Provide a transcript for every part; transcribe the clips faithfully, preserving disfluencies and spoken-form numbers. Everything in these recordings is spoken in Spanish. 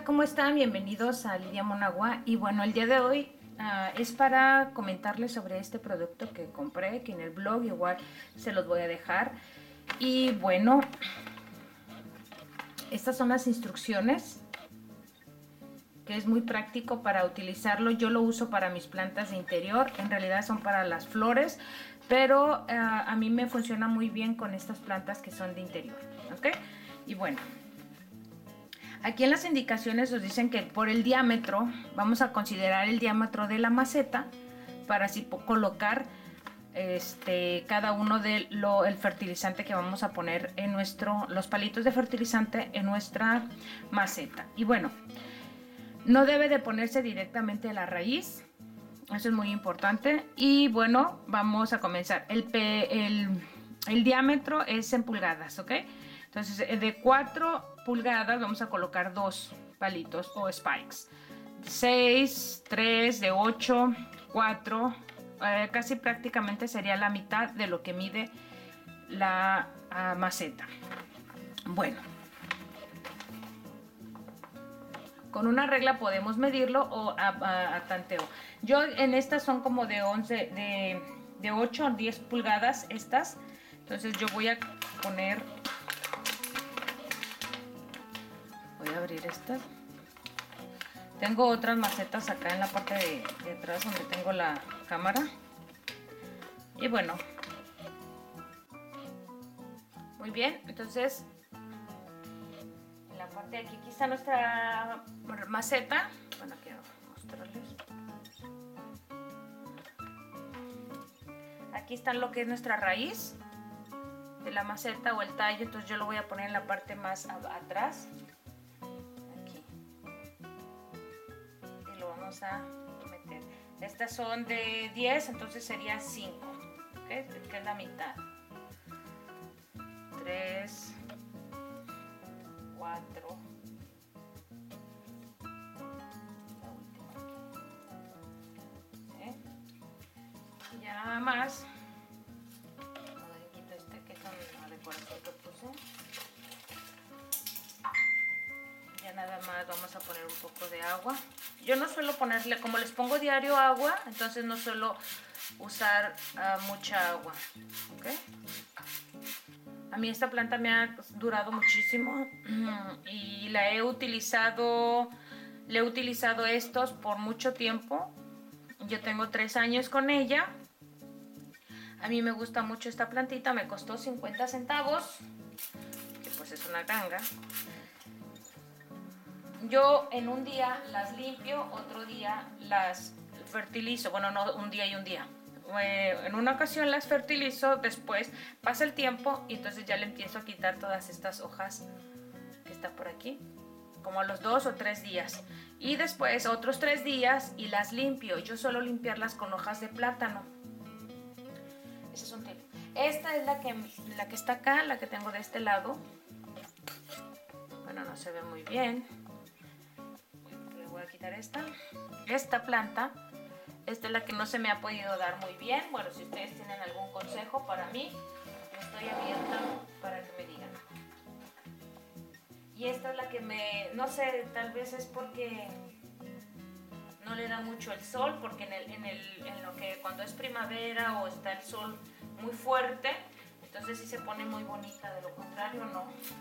¿cómo están? Bienvenidos a Lidia Monagua. Y bueno, el día de hoy uh, es para comentarles sobre este producto que compré, que en el blog igual se los voy a dejar. Y bueno, estas son las instrucciones, que es muy práctico para utilizarlo. Yo lo uso para mis plantas de interior, en realidad son para las flores, pero uh, a mí me funciona muy bien con estas plantas que son de interior, ¿ok? Y bueno, aquí en las indicaciones nos dicen que por el diámetro, vamos a considerar el diámetro de la maceta para así colocar este, cada uno de lo, el fertilizante que vamos a poner en nuestro, los palitos de fertilizante en nuestra maceta. Y bueno, no debe de ponerse directamente a la raíz, eso es muy importante. Y bueno, vamos a comenzar. El, el, el diámetro es en pulgadas, ¿ok? Entonces de cuatro pulgadas vamos a colocar dos palitos o spikes. seis, tres, de ocho, cuatro, eh, casi prácticamente sería la mitad de lo que mide la uh, maceta. Bueno, con una regla podemos medirlo o a, a, a tanteo. Yo en estas son como de once, de, de ocho o diez pulgadas estas. Entonces yo voy a poner, voy a abrir estas. Tengo otras macetas acá en la parte de, de atrás donde tengo la cámara. Y bueno, muy bien, entonces en la parte de aquí, aquí está nuestra maceta. Bueno, quiero mostrarles. Aquí está lo que es nuestra raíz de la maceta o el tallo, entonces yo lo voy a poner en la parte más atrás. Aquí. Y lo vamos a meter. Estas son de diez, entonces sería cinco, ¿okay? Que es la mitad. tres, cuatro. La última aquí. ¿Sí? Ya nada más. Quito este que es una decoración que puse. Ya nada más vamos a poner un poco de agua. Yo no suelo ponerle, como les pongo diario agua, entonces no suelo usar uh, mucha agua, ¿ok? A mí esta planta me ha durado muchísimo y la he utilizado, le he utilizado estos por mucho tiempo. Yo tengo tres años con ella. A mí me gusta mucho esta plantita, me costó cincuenta centavos, que pues es una ganga. Yo en un día las limpio, otro día las fertilizo, bueno, no un día y un día. En una ocasión las fertilizo, después pasa el tiempo y entonces ya le empiezo a quitar todas estas hojas que está por aquí, como a los dos o tres días. Y después otros tres días y las limpio. Yo suelo limpiarlas con hojas de plátano. Ese es un tip. Esta es la que, la que está acá, la que tengo de este lado. Bueno, no se ve muy bien. Le voy a quitar esta. Esta planta, esta es la que no se me ha podido dar muy bien. Bueno, si ustedes tienen algún consejo para mí, yo estoy abierta para que me digan. Y esta es la que me, no sé, tal vez es porque no le da mucho el sol, porque en, el, en, el, en lo que cuando es primavera o está el sol muy fuerte, entonces sí se pone muy bonita, de lo contrario no.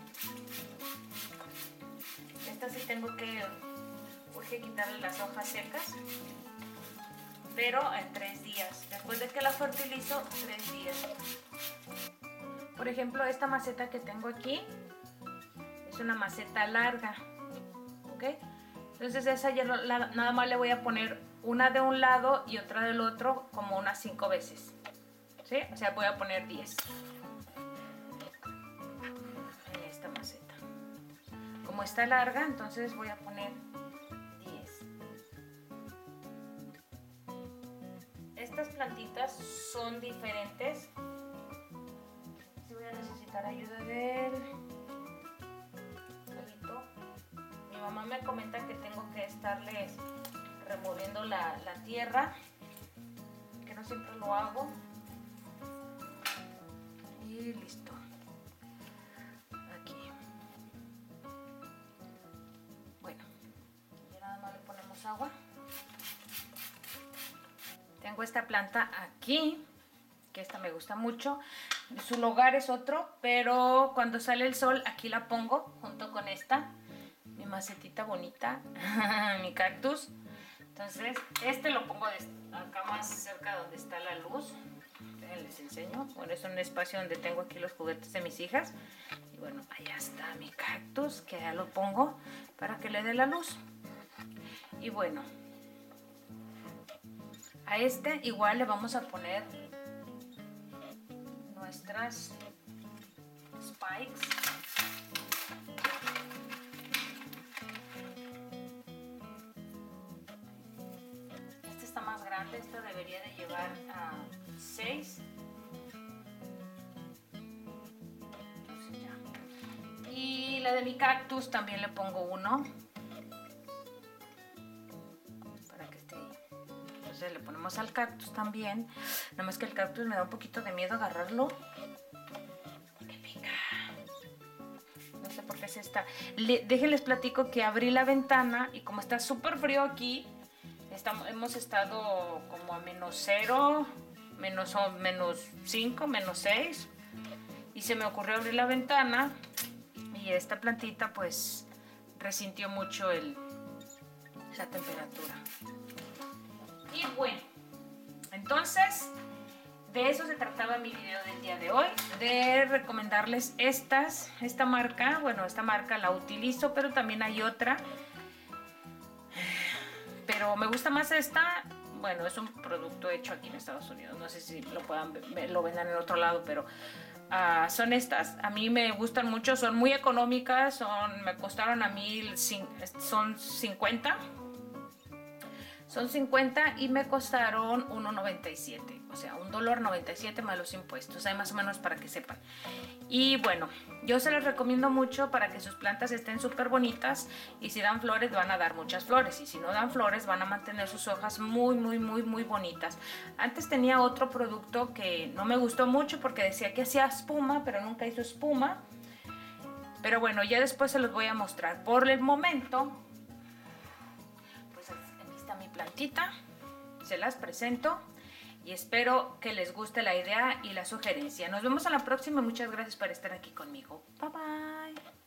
Esta sí tengo que, urge quitarle las hojas secas, pero en tres días, después de que la fertilizo, tres días. Por ejemplo, esta maceta que tengo aquí es una maceta larga, ¿ok? Entonces esa ya la, nada más le voy a poner una de un lado y otra del otro como unas cinco veces, ¿sí? O sea, voy a poner diez en esta maceta. Como está larga, entonces voy a poner diez. Estas plantitas son diferentes. Si voy a necesitar ayuda del palito. Mi mamá me comenta que tengo que estarles removiendo la, la tierra, que no siempre lo hago. Y listo. Aquí. Bueno, tengo esta planta aquí, que esta me gusta mucho. Su lugar es otro, pero cuando sale el sol aquí la pongo junto con esta, mi macetita bonita, mi cactus. Entonces este lo pongo acá más cerca donde está la luz. Les enseño. Bueno, es un espacio donde tengo aquí los juguetes de mis hijas. Y bueno, allá está mi cactus, que ya lo pongo para que le dé la luz. Y bueno, a este igual le vamos a poner nuestras spikes. Este está más grande, este debería de llevar a uh, seis. Y la de mi cactus también le pongo uno para que esté ahí. Entonces le ponemos al cactus también. Nada más que el cactus me da un poquito de miedo agarrarlo porque pica. No sé por qué se está. Le, déjenles platico que abrí la ventana y como está súper frío aquí, estamos, hemos estado como a menos cero, menos, menos cinco, menos seis. Y se me ocurrió abrir la ventana. Y esta plantita pues resintió mucho el, la temperatura. Y bueno, entonces de eso se trataba mi video del día de hoy, de recomendarles estas, esta marca. Bueno, esta marca la utilizo, pero también hay otra, pero me gusta más esta. Bueno, es un producto hecho aquí en Estados Unidos, no sé si lo puedan lo vendan en otro lado, pero Uh, son estas, a mí me gustan mucho, son muy económicas, son, me costaron a mí, son cincuenta, son cincuenta y me costaron uno noventa y siete, o sea, un dólar noventa y siete más los impuestos, hay más o menos para que sepan. Y bueno, yo se las recomiendo mucho para que sus plantas estén súper bonitas, y si dan flores van a dar muchas flores, y si no dan flores van a mantener sus hojas muy muy muy muy bonitas. Antes tenía otro producto que no me gustó mucho porque decía que hacía espuma, pero nunca hizo espuma. Pero bueno, ya después se los voy a mostrar. Por el momento, pues aquí está mi plantita, se las presento. Y espero que les guste la idea y la sugerencia. Nos vemos a la próxima. Muchas gracias por estar aquí conmigo. Bye bye.